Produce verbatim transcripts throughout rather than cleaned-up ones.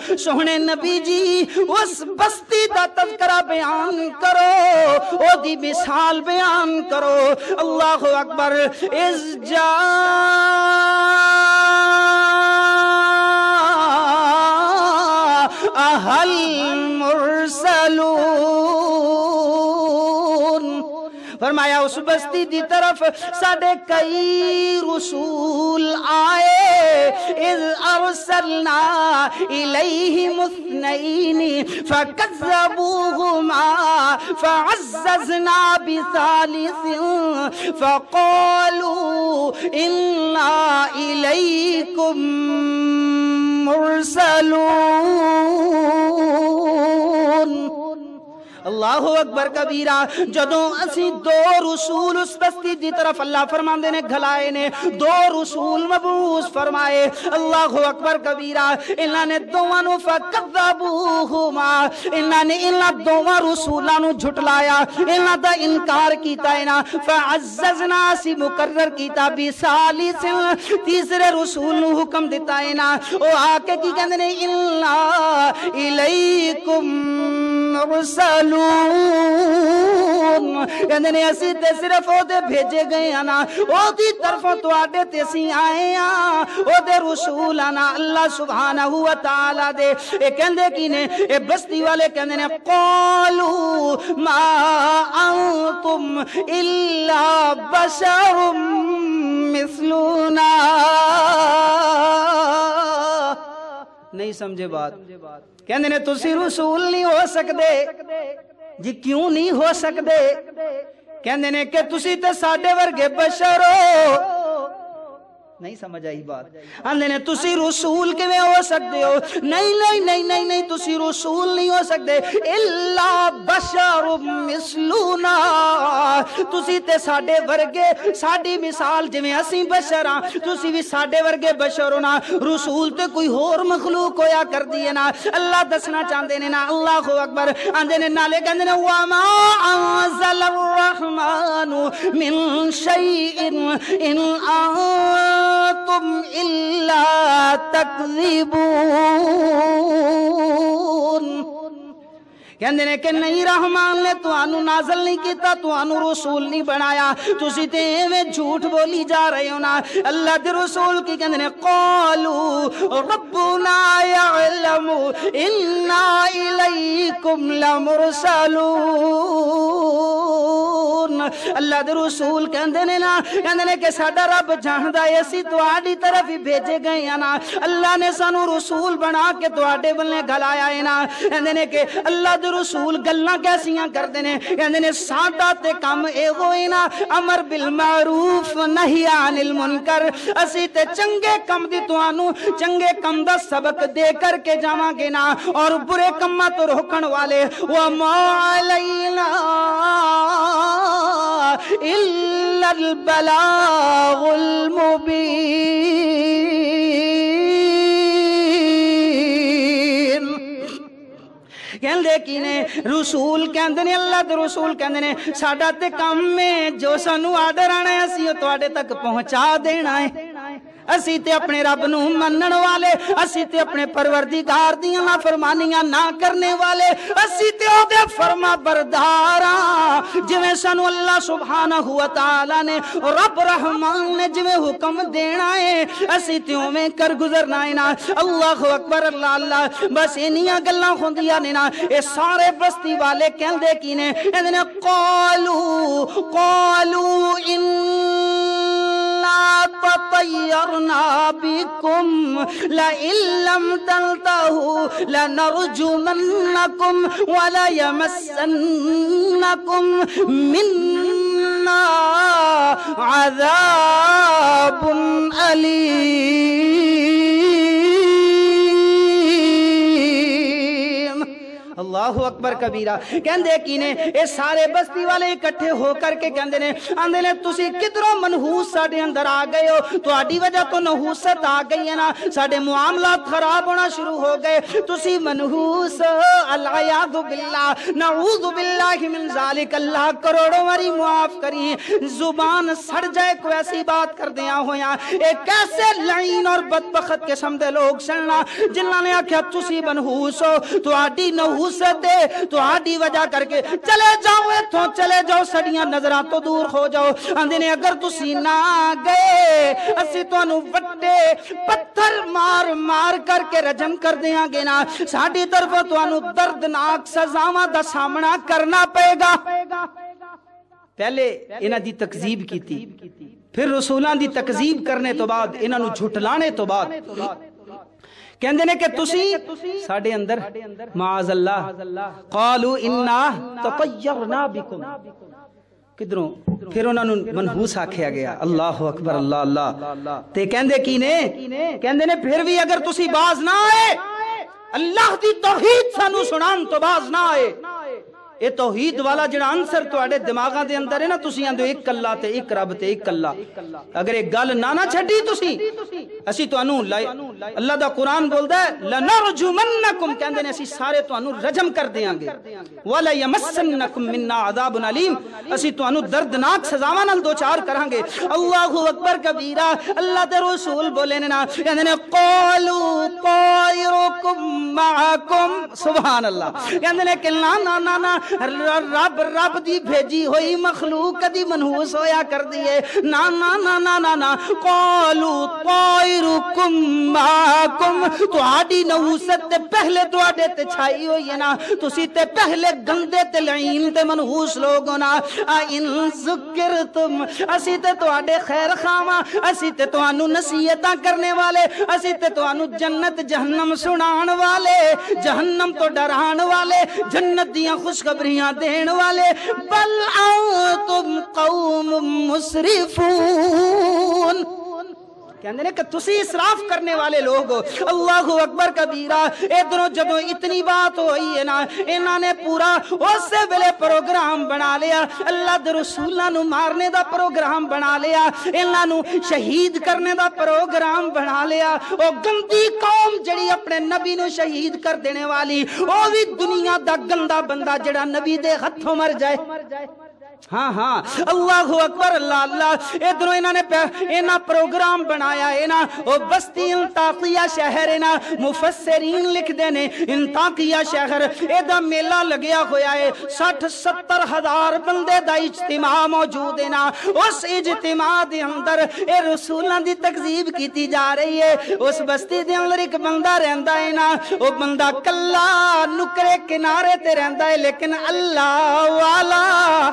سونے نبی جی اس بستی دا تذکرہ بیان کرو، او دی مثال بیان کرو۔ اللہ اکبر۔ اذ جاءہا المرسلون، فرمایا اس بستی دی طرف ساڑھے کئی رسول آئے۔ اذ ارسلنا الیہم اثنین فکذبوہما فعززنا بثالث فقالوا انا الیکم مرسلون۔ اللہ اکبر کبیرہ۔ جدوں اسی دو رسول اس بستی دی طرف اللہ فرماندے نے گھلائے نے، دو رسول مبعوث فرمائے، اللہ اکبر کبیرہ۔ انہاں نے دوواں نو فکذبوہما، انہاں نے انہاں دوواں رسولاں نو جھٹلایا، انہاں دا انکار کیتا ہے نا۔ فعززنا سی مقرر کیتا بثالث، تیسرے رسول نو حکم دیتا ہے نا، او آ کے کی کہندے نے انا الیکم مرسلون، کہندے نے اسی تے صرف او دے بھیجے گئے آنا، او دی طرفوں تو آڈے تے سی آئے آن، او دے رسول آنا اللہ سبحانہ وتعالی دے۔ اے کہندے کی نے، اے بستی والے کہندے نے قالوا ما انتم الا بشر مثلنا۔ نہیں سمجھے بات؟ کہندے نے تسی رسول نہیں ہو سکدے جی، کیوں نہیں ہو سکدے؟ کہندے نے کہ تسی تے ساڈے ورگے بشر ہو۔ نہیں سمجھ آئی بات؟ آندے نے تسی رسول کے میں ہو سکتے ہو؟ نہیں نہیں نہیں نہیں نہیں تسی رسول نہیں ہو سکتے، الا بشر مثلنا، تسی تے ساڈے ورگے، ساڈی مثال جویں اسی بشر ہاں، تسی بھی ساڈے ورگے بشر ہونا، رسول تے کوئی ہور مخلوق ہویا کر دیے نا۔ اللہ دسنا چاہندے نے نا، اللہ اکبر۔ آندے نے نالے کہندے نے وما انزل الرحمن من شیء ان تم الا تکذبون، کہندے نے کہ نہیں رحمان نے تو آنو نازل نہیں کیتا، تو آنو رسول نہیں بنایا، تسی تے میں جھوٹ بولی جا رہے ہو نا۔ اللہ دے رسول کی کہندے نے قالوا ربنا یعلم انا الیکم لمرسلون، اللہ دے رسول کہندے نے نا، کہندے نے کہ ساڈا رب جاندا ہے اسی تواڈی طرف ہی بھیجے گئے ہیں نا، اللہ نے سانو رسول بنا کے تواڈے بلنے گھلایا ہے نا۔ کہندے نے کہ اللہ دے رسول گلاں کیسیاں کردے نے؟ کہندے نے ساڈا تے کم اے ہوئے نا امر بالمعروف نہی عن المنکر، اسی تے چنگے کم دی تانوں چنگے کم دا سبق دے کر کے جاواں گے نا، اور برے کماں تو روکن والے وما علینا الا البلاغ المبین۔ کہندے کی نے رسول کہندے نے، اللہ دے رسول کہندے نے ساڈا تے کم میں جو سانو آڈر آنا ہے اسی او تواڈے تک پہنچا دینا ہے۔ اسی تے اپنے رب نو منن والے، اسی تے اپنے پروردگار دیاں نافرمانیاں نہ کرنے والے، اسی تے او دے فرما برداراں، جویں سانو اللہ سبحانہ وتعالی نے رب رحمان نے جویں حکم دینا ہے اسی تے اوویں کر گزرنا ہے نا۔ اللہ اکبر، اللہ اللہ۔ بس انہیاں گلاں ہوندیاں نے نا، اے سارے بستی والے کہندے کی نے؟ کہندے نے قالوا قالوا ان تطیرنا بکم لئن لم تنتہوا لنرجمنکم ولیمسنکم منا عذاب علیم۔ اللہ اکبر کبیرہ کہندے کی نے اے سارے بستی والے اکٹھے ہو کر کے کہندے نے آندے نے تسی کدھروں منحوس ساڈے اندر آ گئے ہو تہاڈی وجہ تو نحوست آ گئی ہے نا ساڈے معاملات خراب ہونا شروع ہو گئے تسی منحوس العیاذ باللہ نعوذ باللہ من ذالک اللہ کروڑوں ماری معاف کری زبان سڑ جائے کوئی ایسی بات کر دیا ہویا ایک ایسے لعین اور بدبخت قسم دے لوگ سننا جنہاں نے آکھیا تسی منحوس ہو تہاڈی نحوست ہے تہاڈی وجہ کر کے چلے جاؤ ایتھوں چلے جاؤ سڑیاں نظراں تو دور ہو جاؤ آندے نے اگر تسی نہ گئے اسی تانوں وٹے پتھر مار مار کر کے رجم کر دیاں گے نا ساڈی طرف تانوں دردناک سزاواں دا سامنا کرنا پے گا پہلے انہاں دی تکذیب کیتی پھر رسولاں دی تکذیب کرنے تو بعد انہاں نو جھٹلانے تو بعد کہندے نے کہ تسی ساڈے اندر معاذ اللہ قالوا انا تطیرنا بکم کدھروں پھر انہاں نو منحوس آکھیا گیا اللہ اکبر اللہ اللہ تے کہندے کی نے کہندے نے پھر بھی اگر تسی باز نہ آئے اللہ دی توحید سانو سنان تو باز نہ آئے اے توحید والا جڑا عنصر تواڈے دماغاں دے اندر ہے نا تسی آندے ایک اللہ تے ایک رب تے ایک اللہ اگر ایک گل نہ نہ چھڈی تسی اسی تانوں اللہ دا قرآن بولدا ہے لنرجمنکم کہندے نے اسی سارے تانوں رجم کر دیاں گے ولا یمسنکم منا عذاب علیم اسی تانوں دردناک سزاواں نال دو چار کران گے اللہ اکبر کبیرہ اللہ دے رسول بولے نے نا کہندے نے قالوا طائرکم معکم سبحان اللہ کہندے نے کہ نا نا نا رب رب دی بھیجی ہوئی مخلوق کدی منحوس ہویا کر دیئے نا نا نا نا نا نا قالوا طائرکم معکم تو آڈی نحوست تے پہلے تو آڈے تے چھائی ہوئی ہے نا تو سی تے پہلے گندے تے لعین تے منحوس لوگوں نا ان ذکرتم اسی تے تو آڈے خیر خامہ اسی تے تو آنو نصیحتاں کرنے والے اسی تے تو آنو جنت جہنم سنان والے جہنم تو ڈران والے جنت دیاں خوشخبریاں دین والے بل انتم قوم مسرفون کہندے نے کہ تسی اسراف کرنے والے لوگ ہو اللہ اکبر کبیرہ ادھروں جدوں اتنی بات ہوئی ہے نا انہاں نے پورا اسے ویلے پروگرام بنا لیا اللہ دے رسولاں نو مارنے دا پروگرام بنا لیا انہاں نو شہید کرنے دا پروگرام بنا لیا او گندی قوم جڑی اپنے نبی نو شہید کر دینے والی او بھی دنیا دا گندا بندہ جڑا نبی دے ہتھوں مر جائے ہاں ہاں اللہ اکبر اللہ اللہ ادھروں انہاں نے انہاں پروگرام بنایا انہاں او بستی انطاکیہ شہر انہاں مفسرین لکھ دینے انطاکیہ شہر ایدہ میلہ لگیا ہویا ہے سٹھ ستر ہزار بندے دا اجتماع موجود ہے نا اس اجتماع دے اندر اے رسولان دی تکذیب کیتی جا رہی ہے اس بستی دے اندر ایک بندہ رہندا ہے نا او بندہ کلا نکرے کنارے تے رہندا ہے لیکن اللہ والا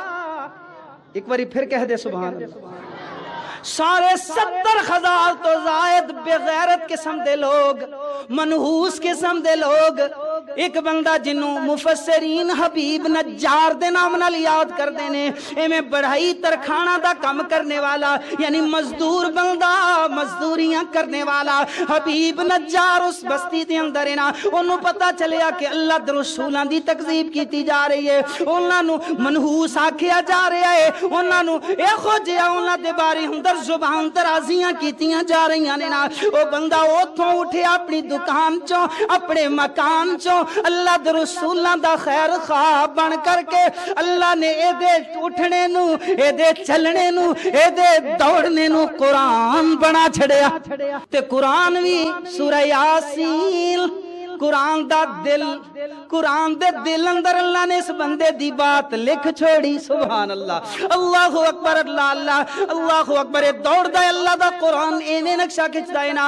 ایک باری پھر کہہ دے سبحان اللہ سارے ستر ہزار تو زائد بغیرت قسم دے لوگ منحوس قسم دے لوگ ایک بندہ جنوں مفسرین حبیب نجار دے نام نال یاد کر دینے اے میں بڑھائی ترکھانا دا کم کرنے والا یعنی مزدور بندہ مزدوریاں کرنے والا حبیب نجار اس بستی دے اندر نا انہوں پتا چلیا کہ اللہ در رسولان دی تکذیب کیتی جا رہی ہے انہوں نو منحوس آکھیا جا رہا ہے انہوں نو اے خو جیا انہوں دے باری اندر زبان ترازیاں کیتیاں جا رہی ہیں نا وہ بندہ اوتھوں اٹھے اپنی دکان چوں اپنے مکان چوں اللہ دے رسولاں دا خیر خواہ بن کر کے اللہ نے اے دے اٹھنے نو اے دے چلنے نو اے دے دوڑنے نو قرآن بنا چھڑیا تے قرآن بھی سورہ یاسین قرآن دا دل قرآن دے دل اندر اللہ نے اس بندے دی بات لکھ چھوڑی سبحان اللہ اللہ اکبر اللہ اللہ اللہ اکبر دوڑ دا اللہ دا قرآن اینے نقشہ کھچتا ہے نا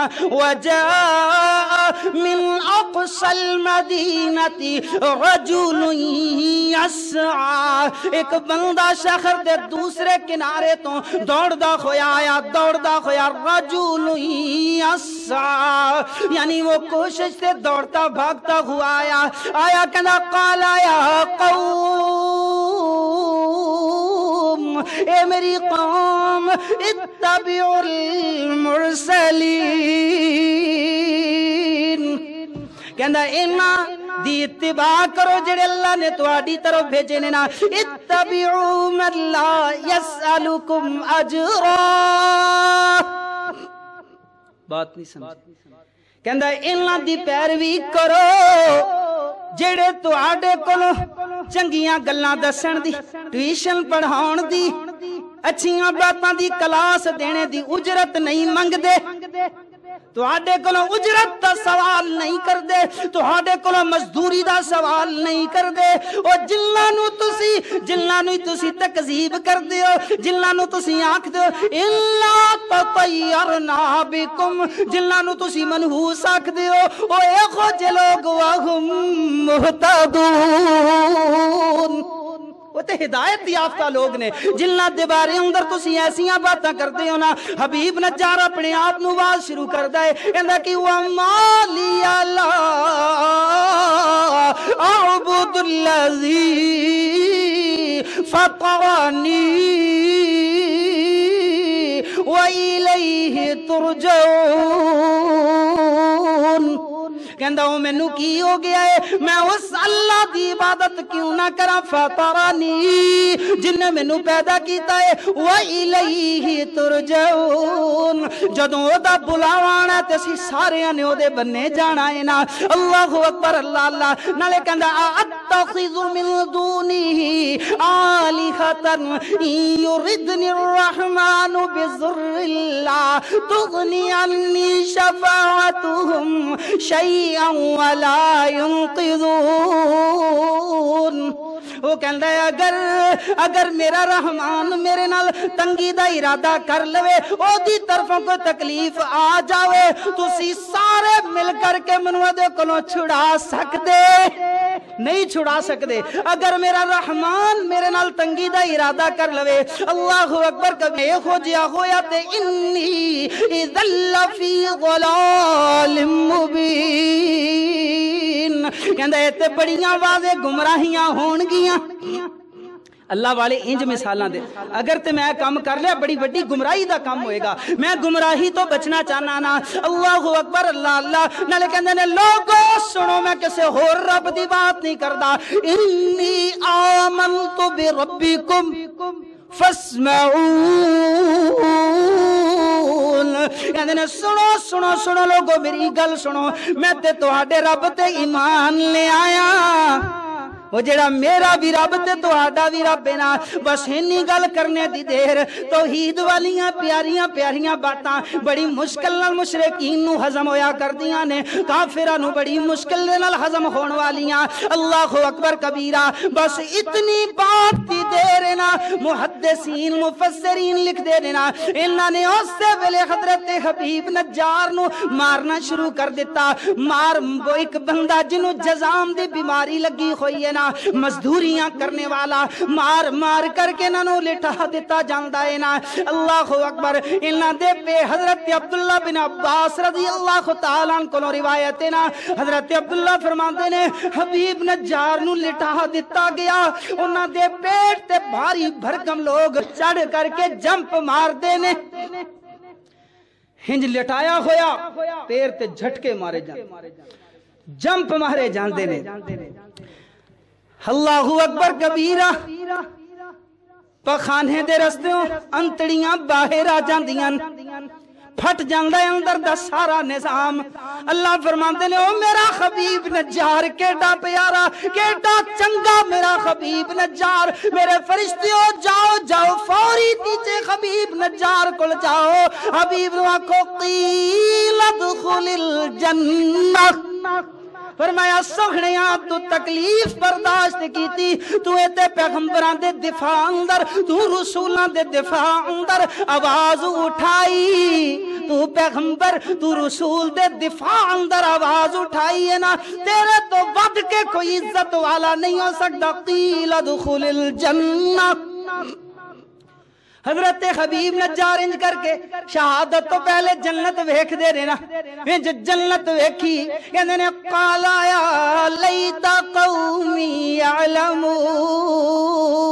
وَجَاءَ مِنْ أَقْصَى الْمَدِينَةِ رَجُلٌ يَسْعَى ایک بندہ شہر دے دوسرے کنارے تو دوڑ دا خویا آیا دوڑ دا خویا رَجُلٌ يَسْعَى یعنی وہ کوشش سے دوڑتا بھاگتا ہوا آیا آیا کہنا قال یا قوم اے میری قوم اتبعوا المرسلین کہنا اینا دی اتباع کرو جڑے اللہ نے تواڈی طرف بھیجے نے نا اتبعوا من لا یسألکم اجرا بات نہیں سمجھ کہندا انہاں دی پیروی کرو جڑے تواڈے کولوں چنگیاں گلاں دسن دی ٹیوشن پڑھاؤن دی اچھیاں باتاں دی کلاس دینے دی اجرت نہیں منگ دے تواڈے کولوں اجرت دا سوال نہیں کر دے تواڈے کولوں مزدوری دا سوال نہیں کر دے او جنہاں نو تسی جنہاں نو تسی تکذیب کر دیو جنہاں نو تسی آکھ دیو الا تطیرنا بکم جنہاں نو تسی منحوس آکھ دیو او ایکھو جے لوگ وہم مہتدون وہ تے ہدایت یافتہ لوگ نے جنہاں دے بارے اندر تسی ایسیاں باتاں کردے ہو نا حبیب نجار اپنے آپ نو آواز شروع کردا ہے کہندا کہ وَمَا لِيَ لَا أَعْبُدُ الَّذِي فَطَرَنِي وَإِلَيْهِ تُرْجَعُونَ کہندا ہوں میں نو کی ہو گیا ہے میں اس اللہ دی عبادت کیوں نہ کراں فطرانی جن نے میں نو پیدا کیتا ہے وَإِلَيْهِ تُرْجَعُونَ جدوں او دا بلاوانا تے سی سارے نے او دے بننے جانا ہے نا اللہ اکبر اللہ اللہ نالے کہندا اتخذ من دونه آلهة يردني الرحمن بضر لا تغني عني شفاعتهم شيئا ولا ينقذون وہ کہندا ہے اگر اگر میرا رحمان میرے نال تنگی دا ارادہ کر لوے او دی طرفوں کو تکلیف آ جاوے تسی سارے مل کر کے منو دے کولوں چھڑا سکدے نہیں چھڑا سکدے اگر میرا رحمان میرے نال تنگی دا ارادہ کر لوے اللہ اکبر کبھی ہو جیا ہویا تے انی اذا لفی ضلال مبین کہندا اے تے بڑیاں واضح گمراہیاں ہون گیاں اللہ والے انج مثالاں دے اگر تے میں کام کر لیا بڑی بڑی گمراہی دا کام ہوئے گا میں گمراہی تو بچنا چاہنا نا اللہ اکبر اللہ اللہ نالے کہندے نے لوگو سنو میں کسے ہور رب دی بات نہیں کردا انی آمنت بربکم فاسمعون کہندے نے سنو سنو سنو لوگو میری گل سنو میں تے تواڈے رب تے ایمان لے آیا وہ جڑا میرا بھی رب تے تہاڈا بھی رب ہے نا بس اینی گل کرنے دی دیر توحید والیاں پیاریاں پیاریاں باتاں بڑی مشکل نال مشرکین نو ہضم ہویا کردیاں نے کافراں نو بڑی مشکل نال ہضم ہون والیاں اللہ اکبر کبیرہ بس اتنی بات دی دیر ہے نا محدثین مفسرین لکھ دے دینا انہاں نے اس سے ویلے حضرت حبیب نجار نو مارنا شروع کر دیتا مار وہ ایک بندہ جنوں جزام دی بیماری لگی ہوئی ہے مزدوریاں کرنے والا مار مار کر کے نانو لٹا دیتا جاندا ہے نا اللہ اکبر انہاں دے پہ حضرت عبداللہ بن عباس رضی اللہ تعالیٰ عنہ کو روایت ہے نا حضرت عبداللہ فرماندے نے حبیب نجار نو لٹا دیتا گیا انہاں دے پیٹ تے بھاری بھرکم لوگ چڑھ کر کے جمپ مار دے نے ہنج لٹایا ہویا پیر تے جھٹکے مارے جان جمپ مارے جان دے نے اللہ اکبر کبیرہ پخانے دے رستیوں انتڑیاں باہر آ جاندیاں پھٹ جاندہ ہے اندر دا سارا نظام اللہ فرماندے نے او میرا حبیب نجار کیڑا پیارا کیڑا چنگا میرا حبیب نجار میرے فرشتیوں جاؤ جاؤ فوری نیچے حبیب نجار کل جاؤ حبیب نو آکھو قیل ادخل الجنہ فرمایا سوہنیاں تو تکلیف برداشت کیتی تو ایتے پیغمبران دے دفاع اندر تو رسولان دے دفاع اندر آواز اٹھائی تو پیغمبر تو رسول دے دفاع اندر آواز اٹھائی ہے نا تیرے تو ود کے کوئی عزت والا نہیں ہو سکتا قیل ادخل الجنہ حضرت حبیب نجار انج کر کے شہادت تو پہلے جنت ویکھ دے رہنا انج جنت ویکھی کہندے نے قال یا لیت قومی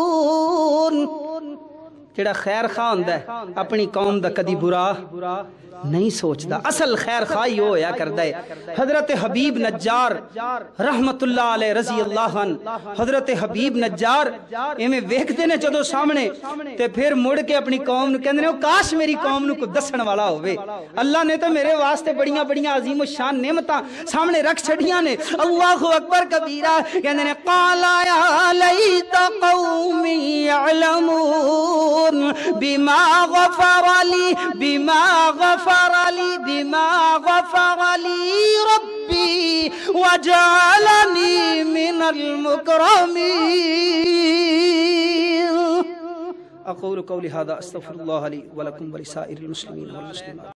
یعلمون جڑا خیر خواہ ہوندا ہے اپنی قوم دا کدی برا نہیں سوچدا اصل خیر خواہی ہویا کردا ہے حضرت حبیب نجار رحمت اللہ علیہ رضی اللہ عنہ حضرت حبیب نجار ایویں ویکھدے نے جدوں سامنے تے پھر مڑ کے اپنی قوم نو کہندے نے کاش میری قوم نو کوئی دسن والا ہوے اللہ نے تو میرے واسطے بڑیاں بڑیاں عظیم الشان نعمتاں سامنے رکھ چھڑیاں نے اللہ اکبر کبیرہ کہندے نے قال یا لیت قومی یعلمون بما غفر لی بما غفر لی بما غفر لی ربی وجعلنی من المکرمین اقول قولی هذا استغفر اللہ لی ولکم ولسائر المسلمین والمسلمات